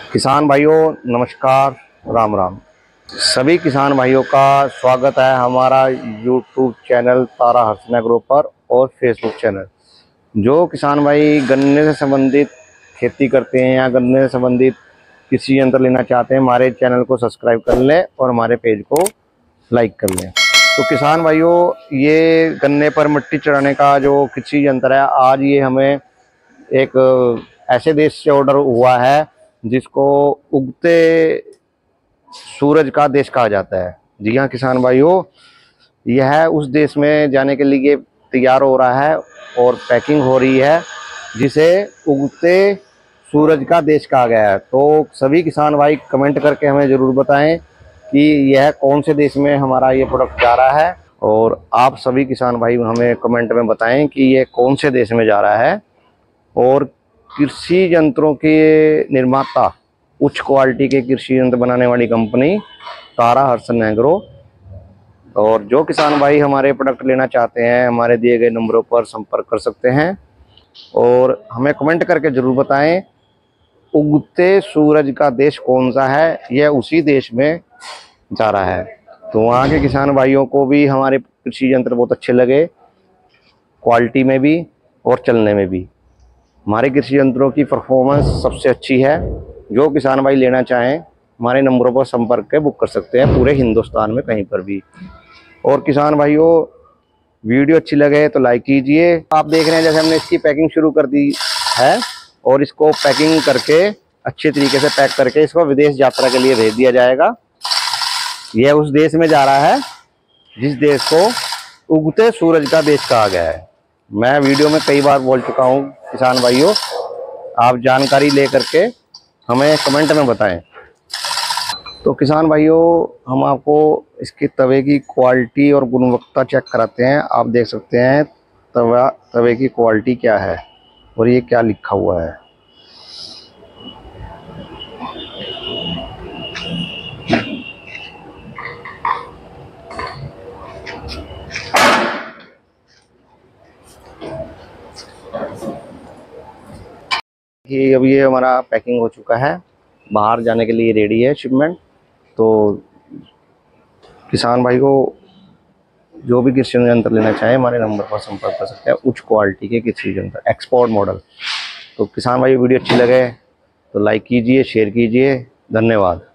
किसान भाइयों नमस्कार, राम राम। सभी किसान भाइयों का स्वागत है हमारा YouTube channel Tara Harshan agro पर और फेसबुक चैनल। जो किसान भाई गन्ने से संबंधित खेती करते हैं या गन्ने से संबंधित कृषि यंत्र लेना चाहते हैं, हमारे चैनल को सब्सक्राइब कर लें और हमारे पेज को लाइक कर लें। तो किसान भाइयों, ये गन्ने पर मिट्टी चढ़ाने का जो कृषि यंत्र है, आज ये हमें एक ऐसे देश से ऑर्डर हुआ है जिसको उगते सूरज का देश कहा जाता है। जी हाँ किसान भाइयों, यह उस देश में जाने के लिए तैयार हो रहा है और पैकिंग हो रही है, जिसे उगते सूरज का देश कहा गया है। तो सभी किसान भाई कमेंट करके हमें ज़रूर बताएं कि यह कौन से देश में हमारा ये प्रोडक्ट जा रहा है, और आप सभी किसान भाई हमें कमेंट में बताएं कि ये कौन से देश में जा रहा है। और कृषि यंत्रों के निर्माता, उच्च क्वालिटी के कृषि यंत्र बनाने वाली कंपनी तारा हर्षन एग्रो। और जो किसान भाई हमारे प्रोडक्ट लेना चाहते हैं, हमारे दिए गए नंबरों पर संपर्क कर सकते हैं और हमें कमेंट करके ज़रूर बताएं उगते सूरज का देश कौन सा है। यह उसी देश में जा रहा है। तो वहाँ के किसान भाइयों को भी हमारे कृषि यंत्र बहुत अच्छे लगे, क्वालिटी में भी और चलने में भी। हमारे कृषि यंत्रों की परफॉर्मेंस सबसे अच्छी है। जो किसान भाई लेना चाहें हमारे नंबरों पर संपर्क के बुक कर सकते हैं, पूरे हिंदुस्तान में कहीं पर भी। और किसान भाइयों, वीडियो अच्छी लगे तो लाइक कीजिए। आप देख रहे हैं जैसे हमने इसकी पैकिंग शुरू कर दी है और इसको पैकिंग करके अच्छे तरीके से पैक करके इसको विदेश यात्रा के लिए भेज दिया जाएगा। यह उस देश में जा रहा है जिस देश को उगते सूरज का देश कहा गया है। मैं वीडियो में कई बार बोल चुका हूँ किसान भाइयों, आप जानकारी ले करके हमें कमेंट में बताएं। तो किसान भाइयों, हम आपको इसके तवे की क्वालिटी और गुणवत्ता चेक कराते हैं। आप देख सकते हैं तवे की क्वालिटी क्या है और ये क्या लिखा हुआ है। कि अब ये हमारा पैकिंग हो चुका है, बाहर जाने के लिए रेडी है शिपमेंट। तो किसान भाई को जो भी कृषि यंत्र लेना चाहे हमारे नंबर पर संपर्क कर सकते हैं। उच्च क्वालिटी के कृषि यंत्र, एक्सपोर्ट मॉडल। तो किसान भाई वीडियो अच्छी लगे तो लाइक कीजिए, शेयर कीजिए। धन्यवाद।